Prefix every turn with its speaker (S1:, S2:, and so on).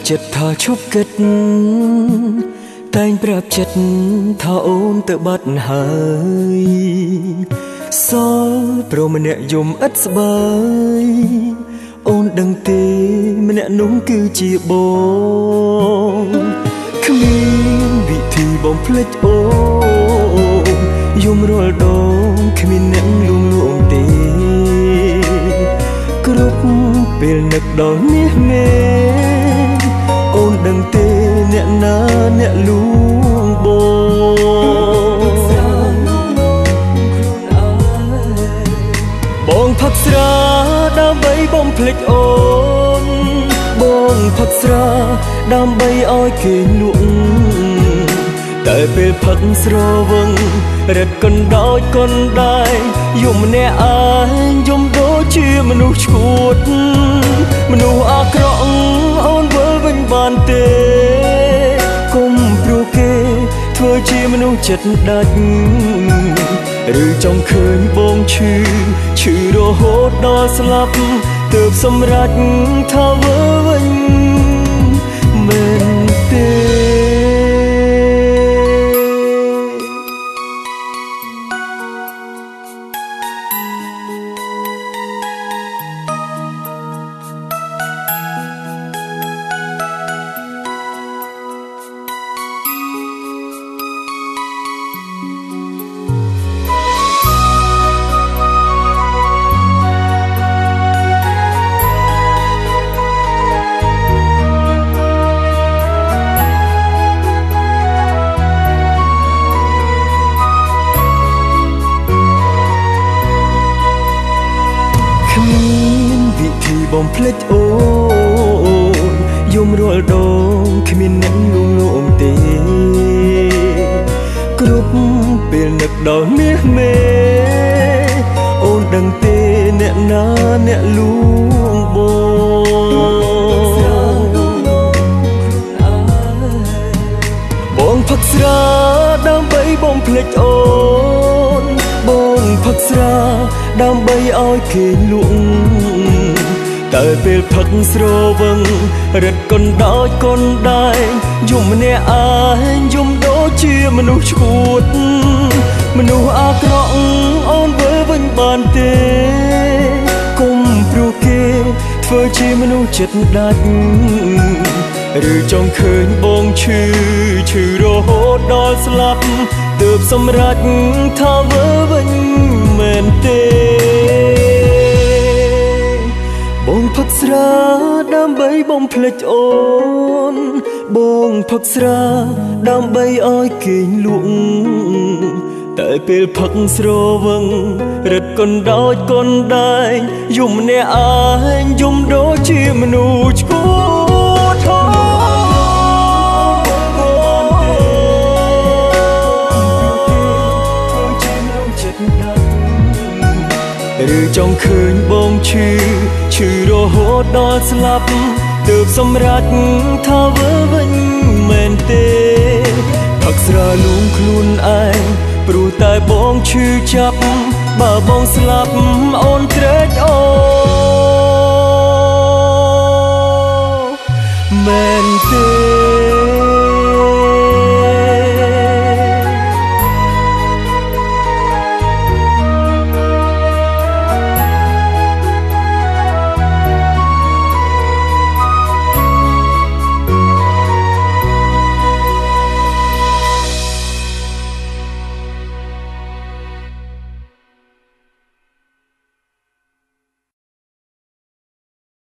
S1: ចិត្តថាឈប់គិតតែងប្រាប់ចិត្តថាអូនទៅបាត់ហើយសល់ព្រមម្នាក់យំឥតស្បើយអូនដឹងទេម្នាក់នោះគឺជាបងគ្មានវិធីបំភ្លេចអូនយំរាល់ដងគ្មានអ្នកលួងលោមទេគ្រប់ពេលនឹកដល់នេះមែនអូនដឹងទេអ្នកណាអ្នកលួងបងផឹកស្រាដើម្បីបំភ្លេចអូនបងផឹកស្រាដើម្បីឲ្យគេលក់តែពេលផឹកស្រវឹងរត់កណ្ដោចកណ្ដាយយំម្នាក់ឯងយំដូចជាមនុស្សឈួតមនុស្សអាក្រក់អូនវិលវិញបានទេគុំព្រោះគេធ្វើជាមនុស្សចិត្តដាច់ឬចង់ឃើញបងឈឺរហូតដល់ស្លាប់ទើបសម្រេចថាវិលវិញមែនទេបំភ្លេចអូនយំរាល់ដងគ្មានអ្នកលួងលោមទេគ្រប់ពេលនឹកដល់មាសមេអូនដឹងទេអ្នកណាអ្នកលួងបងផឹកស្រាដើម្បីបំភ្លេចអូនបងផឹកស្រាដើម្បីឲ្យគេលួងតែពេលផឹកស្រវឹងរត់កណ្ដោចកណ្ដាយយំម្នាក់ឯងយំដូចជាមនុស្សឈួតមនុស្សអាក្រក់អូនវិលវិញបានទេគុំព្រោះគេធ្វើជាមនុស្សចិត្តដាច់ឬចង់ឃើញបងឈឺរហូតដល់ស្លាប់ទើបសម្រេចថាវិលវិញមែនទេបងផឹកស្រាដើម្បីបំភ្លេចអូនបងផឹកស្រាដើម្បីឲ្យគេលក់តែពេលផឹកស្រវឹងរត់កណ្ដោចកណ្ដាយយំម្នាក់ឯងយំដូចជាមនុស្សឈួតឬចង់ឃើញបងឈឺរហូតដល់ស្លាប់ទើបសម្រេចថាវិលវិញមែនទេផឹកស្រាលួងខ្លួនឯងព្រោះតែបងឈឺចាប់បើបងស្លាប់អូនត្រេកអូមែនទេ